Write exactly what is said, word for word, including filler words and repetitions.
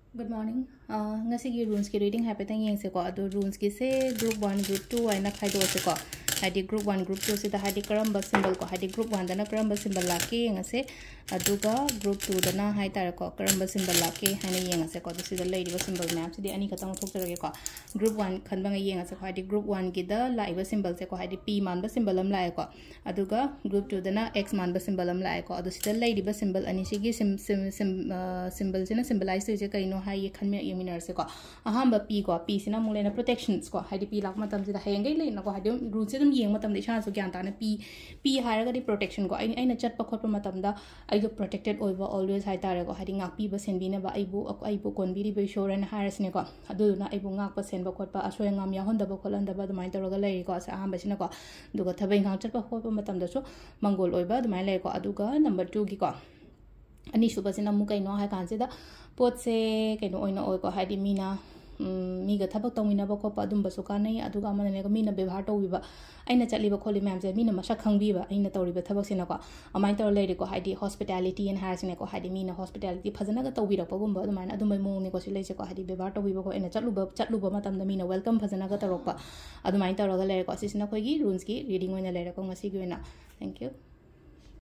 Good morning. Uh, ngasi gi rules ki reading happy tang yeng se ko adu rules ki se group one group two aina khai do se ko hadi group one group two se da hadi karamba symbol ko hadi group one dana karamba symbol la ke ngase aduga group two dana hai tar ko karamba symbol la ke haina yeng se ko du se da lay di symbol map se di ani khatang thok jage ko group one khan bang yeng se ko hadi group one ki da lai ba symbol se ko hadi p man ba symbol am lai ko aduga group two dana x man ba symbol am lai ko adu se da lay di ba symbol ani se gi sim sim symbol se na symbolize se kai no hai ye khan me yeminar se ko ahamba p ko p sina mule na protections ko hadi p lak matam se da hayengai le na ko hadi rule se dum yeng matam de chana so gyan ta na p p haraga di protection ko ai aina chat pa khot pa matam da ai do protected over always hai tare ko hadi ngak pi ba sen bi na ba ai bu ai bu kon bi ri be sure na haras ne ko adu na ai bu ngak pa sen ba khot pa asoy ngam ya honda ba kholan da ba du mai toroga le ko sa ahamba sina ko duga thabai ngak chat pa khot pa matam da so mangol oi ba du mai le ko aduga number two gi ko ani suba sina mu kai no ha kan se da pot se kai no oina oi ko hadi mina mi ga thabak tawina ba ko pa dum ba su ka nei aduga man ne ga mina bevhar to wi ba aina chatli ba kholi ma'am je mina masa khangbi ba aina tawri ba thabak sina ko amai tor le ko hadi hospitality and harasine ko hadi mina hospitality phajana ga tawbi ra ko gum ba du man adu mai mo ne ko si le se ko hadi bevhar to wi ba ko aina chatlu ba chatlu ba matam da mina welcome phajana ga tarok pa adu mai tor ga le ko si sina khoi gi rules ki reading oina le ko ngasi gi na thank you.